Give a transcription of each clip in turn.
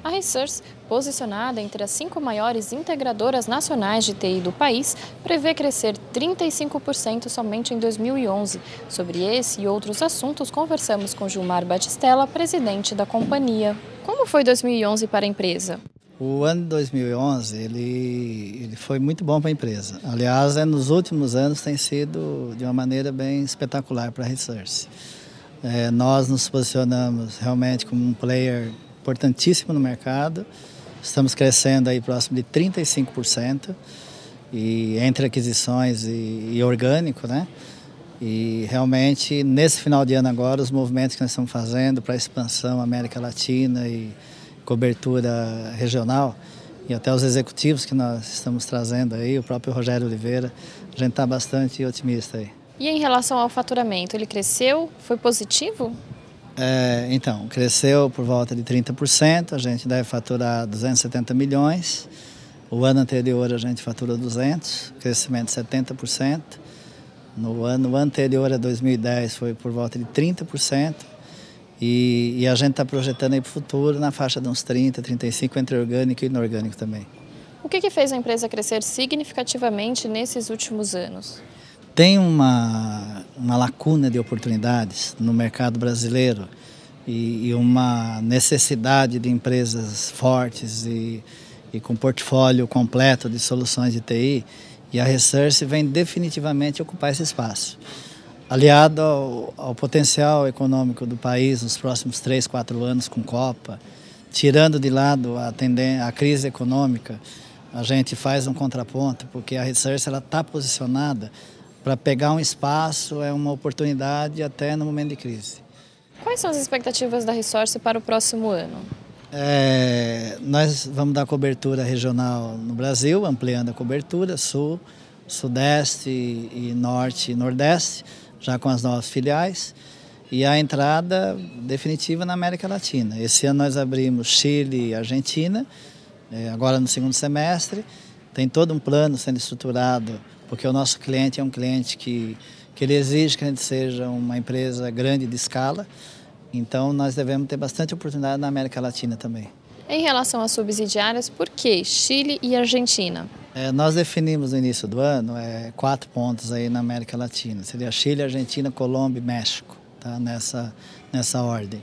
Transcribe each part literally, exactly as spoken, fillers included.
A Resource, posicionada entre as cinco maiores integradoras nacionais de T I do país, prevê crescer trinta e cinco por cento somente em dois mil e onze. Sobre esse e outros assuntos, conversamos com Gilmar Batistella, presidente da companhia. Como foi dois mil e onze para a empresa? O ano de dois mil e onze ele, ele foi muito bom para a empresa. Aliás, é, nos últimos anos tem sido de uma maneira bem espetacular para a Resource. É, nós nos posicionamos realmente como um player importantíssimo no mercado. Estamos crescendo aí próximo de trinta e cinco por cento e entre aquisições e, e orgânico, né? E realmente nesse final de ano agora os movimentos que nós estamos fazendo para a expansão América Latina e cobertura regional e até os executivos que nós estamos trazendo aí, o próprio Rogério Oliveira, a gente está bastante otimista aí. E em relação ao faturamento, ele cresceu? Foi positivo? É, então, cresceu por volta de trinta por cento, a gente deve faturar duzentos e setenta milhões, o ano anterior a gente faturou duzentos, crescimento de setenta por cento, no ano anterior a dois mil e dez foi por volta de trinta por cento, e, e a gente está projetando aí para o futuro na faixa de uns trinta, trinta e cinco entre orgânico e inorgânico também. O que que fez a empresa crescer significativamente nesses últimos anos? Tem uma, uma lacuna de oportunidades no mercado brasileiro e, e uma necessidade de empresas fortes e, e com portfólio completo de soluções de T I, e a Resource vem definitivamente ocupar esse espaço. Aliado ao, ao potencial econômico do país nos próximos três, quatro anos com Copa, tirando de lado a, tenden- a crise econômica, a gente faz um contraponto, porque a Resource está posicionada para pegar um espaço, é uma oportunidade até no momento de crise. Quais são as expectativas da Resource para o próximo ano? É, nós vamos dar cobertura regional no Brasil, ampliando a cobertura, sul, sudeste e norte e nordeste, já com as novas filiais, e a entrada definitiva na América Latina. Esse ano nós abrimos Chile e Argentina, é, agora no segundo semestre, tem todo um plano sendo estruturado, porque o nosso cliente é um cliente que, que ele exige que a gente seja uma empresa grande de escala, então nós devemos ter bastante oportunidade na América Latina também. Em relação às subsidiárias, por que Chile e Argentina? É, nós definimos no início do ano é, quatro pontos aí na América Latina, seria Chile, Argentina, Colômbia e México, tá? nessa, nessa ordem.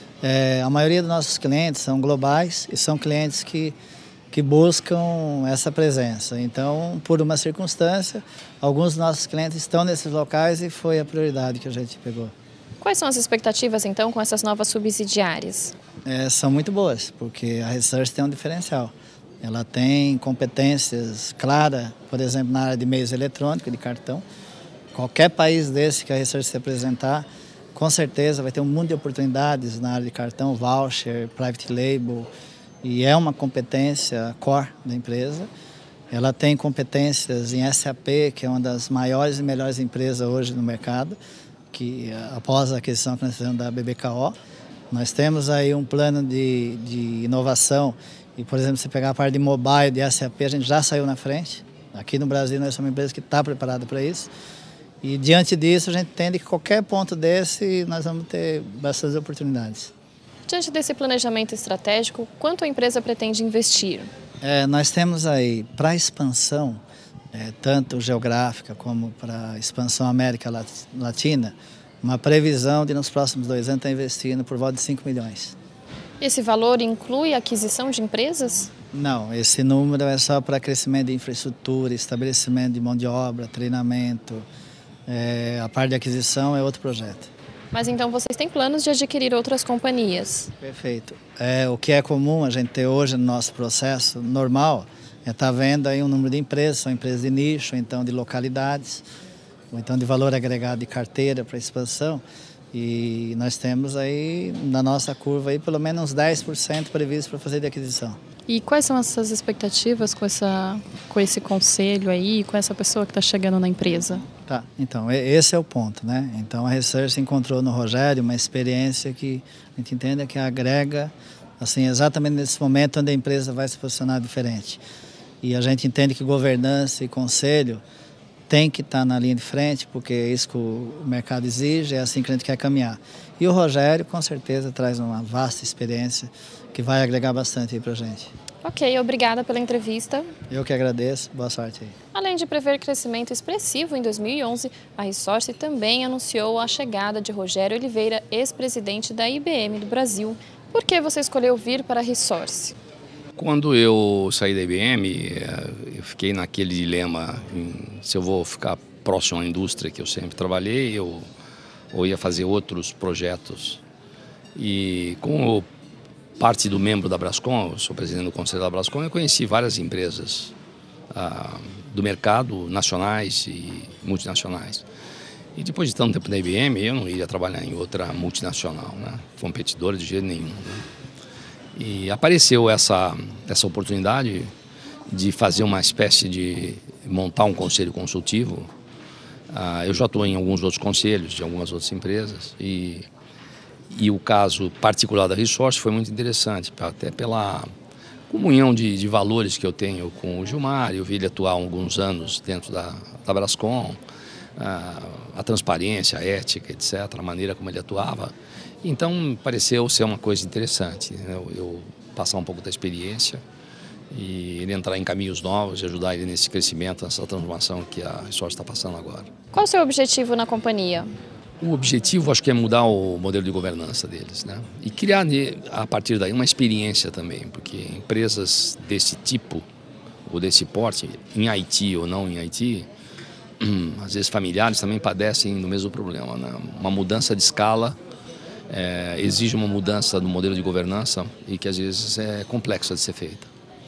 É, a maioria dos nossos clientes são globais e são clientes que que buscam essa presença. Então, por uma circunstância, alguns dos nossos clientes estão nesses locais e foi a prioridade que a gente pegou. Quais são as expectativas, então, com essas novas subsidiárias? É, são muito boas, porque a Resource tem um diferencial. Ela tem competências claras, por exemplo, na área de meios eletrônicos, de cartão. Qualquer país desse que a Resource se apresentar, com certeza vai ter um mundo de oportunidades na área de cartão, voucher, private label, e é uma competência core da empresa. Ela tem competências em S A P, que é uma das maiores e melhores empresas hoje no mercado, que após a aquisição que nós fizemos da B B K O, nós temos aí um plano de, de inovação, e por exemplo, se pegar a parte de mobile de S A P, a gente já saiu na frente. Aqui no Brasil nós somos uma empresa que está preparada para isso, e diante disso a gente entende que qualquer ponto desse nós vamos ter bastante oportunidades. Diante desse planejamento estratégico, quanto a empresa pretende investir? É, nós temos aí, para a expansão, é, tanto geográfica como para a expansão América Latina, uma previsão de nos próximos dois anos estar investindo por volta de cinco milhões. Esse valor inclui a aquisição de empresas? Não, esse número é só para crescimento de infraestrutura, estabelecimento de mão de obra, treinamento. É, a parte de aquisição é outro projeto. Mas então vocês têm planos de adquirir outras companhias? Perfeito. É, o que é comum a gente ter hoje no nosso processo normal é estar vendo aí um número de empresas, são empresas de nicho, então de localidades, ou então de valor agregado de carteira para expansão. E nós temos aí na nossa curva aí pelo menos uns dez por cento previsto para fazer de aquisição. E quais são essas expectativas com, essa, com esse conselho aí, com essa pessoa que está chegando na empresa? Tá, então esse é o ponto, né? Então a Resource encontrou no Rogério uma experiência que a gente entende que agrega, assim, exatamente nesse momento onde a empresa vai se posicionar diferente. E a gente entende que governança e conselho tem que estar na linha de frente, porque é isso que o mercado exige, é assim que a gente quer caminhar. E o Rogério, com certeza, traz uma vasta experiência que vai agregar bastante aí para a gente. Ok, obrigada pela entrevista. Eu que agradeço, boa sorte aí. Além de prever crescimento expressivo em dois mil e onze, a Resource também anunciou a chegada de Rogério Oliveira, ex-presidente da I B M do Brasil. Por que você escolheu vir para a Resource? Quando eu saí da I B M, eu fiquei naquele dilema, se eu vou ficar próximo à indústria que eu sempre trabalhei, eu, ou ia fazer outros projetos. E como parte do membro da Brascom, eu sou presidente do conselho da Brascom, eu conheci várias empresas ah, do mercado, nacionais e multinacionais. E depois de tanto tempo na I B M, eu não iria trabalhar em outra multinacional, né? Competidora de jeito nenhum, né? E apareceu essa, essa oportunidade de fazer uma espécie de montar um conselho consultivo. Ah, eu já estou em alguns outros conselhos de algumas outras empresas e, e o caso particular da Resource foi muito interessante, até pela comunhão de, de valores que eu tenho com o Gilmar. Eu vi ele atuar há alguns anos dentro da, da Brascom, a, a transparência, a ética, etcétera, a maneira como ele atuava. Então, pareceu ser uma coisa interessante, né? eu, eu passar um pouco da experiência e ele entrar em caminhos novos e ajudar ele nesse crescimento, nessa transformação que a Resource está passando agora. Qual o seu objetivo na companhia? O objetivo, acho que é mudar o modelo de governança deles, né? E criar, a partir daí, uma experiência também, porque empresas desse tipo, ou desse porte, em Haiti ou não em Haiti, às vezes familiares também padecem do mesmo problema, né? Uma mudança de escala É, exige uma mudança do modelo de governança e que às vezes é complexa de ser feita.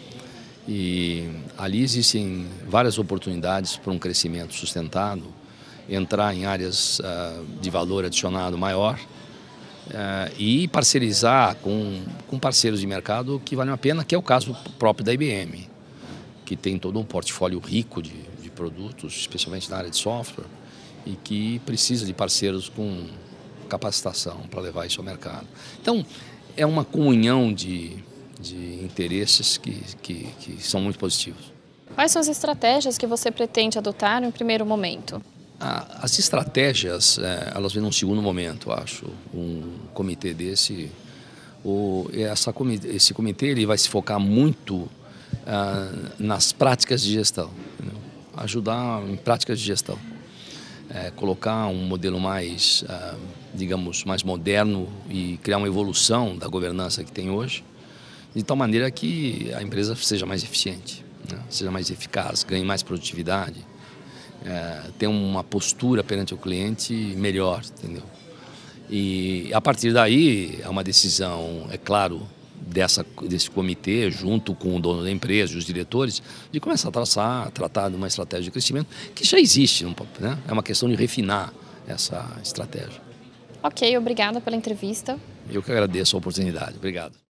E ali existem várias oportunidades para um crescimento sustentado, entrar em áreas uh, de valor adicionado maior uh, e parcerizar com, com parceiros de mercado que valem a pena, que é o caso próprio da I B M, que tem todo um portfólio rico de, de produtos, especialmente na área de software, e que precisa de parceiros com capacitação para levar isso ao mercado. Então, é uma comunhão de, de interesses que, que, que são muito positivos. Quais são as estratégias que você pretende adotar no primeiro momento? As estratégias, elas vêm num segundo momento, acho. Um comitê desse, o, essa, esse comitê ele vai se focar muito ah, nas práticas de gestão, entendeu? Ajudar em práticas de gestão. É, colocar um modelo mais, ah, digamos, mais moderno e criar uma evolução da governança que tem hoje, de tal maneira que a empresa seja mais eficiente, né? Seja mais eficaz, ganhe mais produtividade, é, tenha uma postura perante o cliente melhor, entendeu? E a partir daí é uma decisão, é claro, dessa, desse comitê, junto com o dono da empresa, os diretores, de começar a traçar, tratar de uma estratégia de crescimento que já existe, né? É uma questão de refinar essa estratégia. Ok, obrigada pela entrevista. Eu que agradeço a oportunidade. Obrigado.